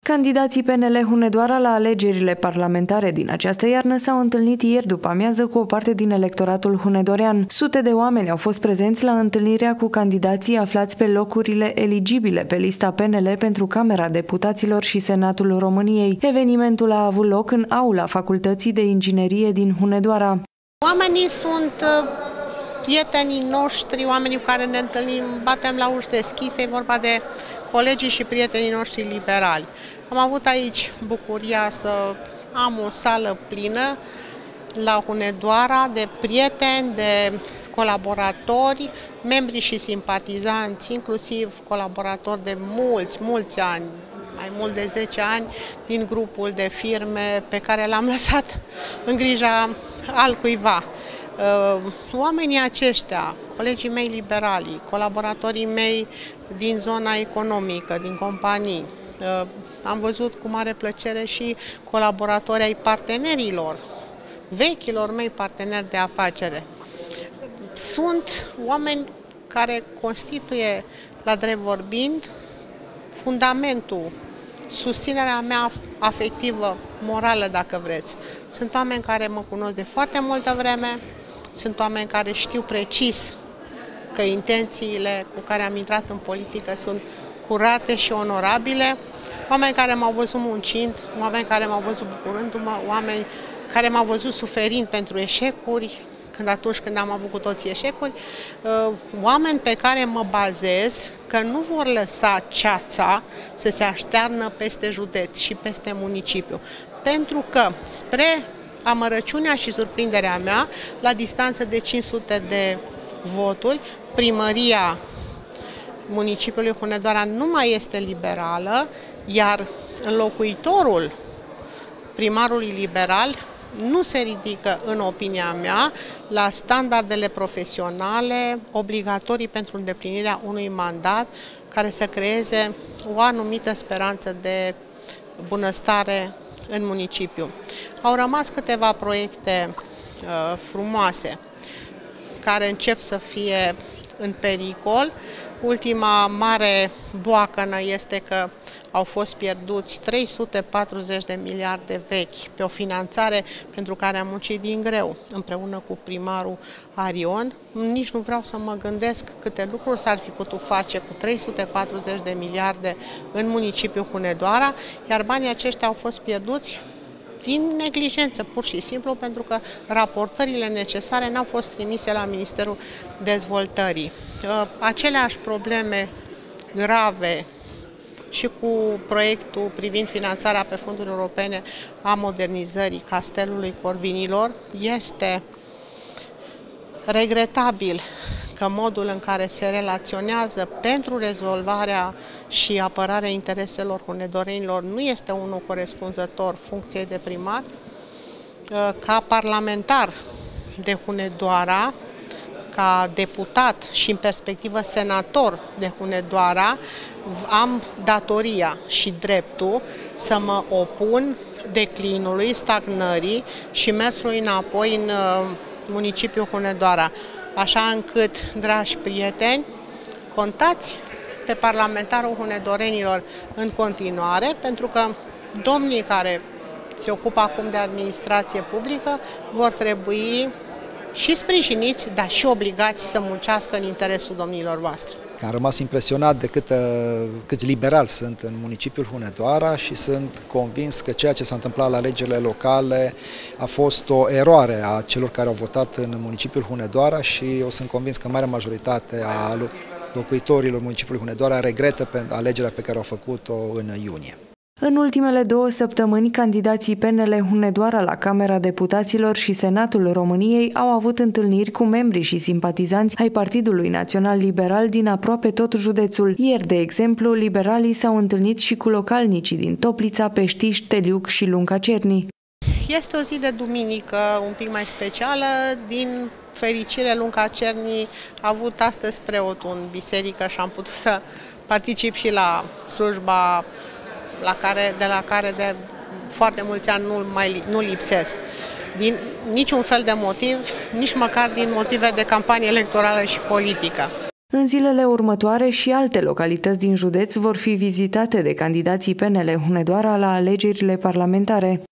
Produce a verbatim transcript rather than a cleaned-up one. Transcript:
Candidații P N L Hunedoara la alegerile parlamentare din această iarnă s-au întâlnit ieri după amiază cu o parte din electoratul hunedorean. Sute de oameni au fost prezenți la întâlnirea cu candidații aflați pe locurile eligibile pe lista P N L pentru Camera Deputaților și Senatul României. Evenimentul a avut loc în aula Facultății de Inginerie din Hunedoara. Oamenii sunt prietenii noștri, oamenii cu care ne întâlnim, batem la uși deschise, e vorba de colegii și prietenii noștri liberali. Am avut aici bucuria să am o sală plină la Hunedoara de prieteni, de colaboratori, membri și simpatizanți, inclusiv colaboratori de mulți, mulți ani, mai mult de zece ani, din grupul de firme pe care l-am lăsat în grija altcuiva. Oamenii aceștia, colegii mei liberali, colaboratorii mei din zona economică, din companii, am văzut cu mare plăcere și colaboratori ai partenerilor, vechilor mei parteneri de afacere. Sunt oameni care constituie, la drept vorbind, fundamentul, susținerea mea afectivă, morală, dacă vreți. Sunt oameni care mă cunosc de foarte multă vreme, sunt oameni care știu precis că intențiile cu care am intrat în politică sunt curate și onorabile, oameni care m-au văzut muncind, oameni care m-au văzut bucurându-mă, oameni care m-au văzut suferind pentru eșecuri, când atunci când am avut cu toții eșecuri, oameni pe care mă bazez că nu vor lăsa ceața să se aștearnă peste județ și peste municipiu. Pentru că, spre amărăciunea și surprinderea mea, la distanță de cinci sute de voturi, primăria municipiului Hunedoara nu mai este liberală, iar înlocuitorul primarului liberal nu se ridică, în opinia mea, la standardele profesionale obligatorii pentru îndeplinirea unui mandat care să creeze o anumită speranță de bunăstare în municipiu. Au rămas câteva proiecte uh, frumoase care încep să fie în pericol. Ultima mare boacănă este că au fost pierduți trei sute patruzeci de miliarde vechi pe o finanțare pentru care am muncit din greu împreună cu primarul Arion. Nici nu vreau să mă gândesc câte lucruri s-ar fi putut face cu trei sute patruzeci de miliarde în municipiul Hunedoara, iar banii aceștia au fost pierduți din neglijență, pur și simplu, pentru că raportările necesare n-au fost trimise la Ministerul Dezvoltării. Aceleași probleme grave și cu proiectul privind finanțarea pe fonduri europene a modernizării Castelului Corvinilor. Este regretabil că modul în care se relaționează pentru rezolvarea și apărarea intereselor hunedorenilor nu este unul corespunzător funcției de primar. Ca parlamentar de Hunedoara, ca deputat și în perspectivă senator de Hunedoara, am datoria și dreptul să mă opun declinului, stagnării și mersului înapoi în municipiul Hunedoara. Așa încât, dragi prieteni, contați pe parlamentarul hunedorenilor în continuare, pentru că domnii care se ocupă acum de administrație publică vor trebui și sprijiniți, dar și obligați să muncească în interesul domnilor voastre. Am rămas impresionat de cât, câți liberali sunt în municipiul Hunedoara și sunt convins că ceea ce s-a întâmplat la alegerile locale a fost o eroare a celor care au votat în municipiul Hunedoara și eu sunt convins că marea majoritate a locuitorilor municipiului Hunedoara regretă pe alegerea pe care au făcut-o în iunie. În ultimele două săptămâni, candidații P N L Hunedoara la Camera Deputaților și Senatul României au avut întâlniri cu membrii și simpatizanți ai Partidului Național Liberal din aproape tot județul. Ieri, de exemplu, liberalii s-au întâlnit și cu localnicii din Toplița, Peștiș, Teliuc și Lunca Cerni. Este o zi de duminică un pic mai specială. Din fericire, Lunca Cerni a avut astăzi preotul în biserică și am putut să particip și la slujba La care, de la care de foarte mulți ani nu, mai, nu lipsesc. Din niciun fel de motiv, nici măcar din motive de campanie electorală și politică. În zilele următoare și alte localități din județ vor fi vizitate de candidații P N L Hunedoara la alegerile parlamentare.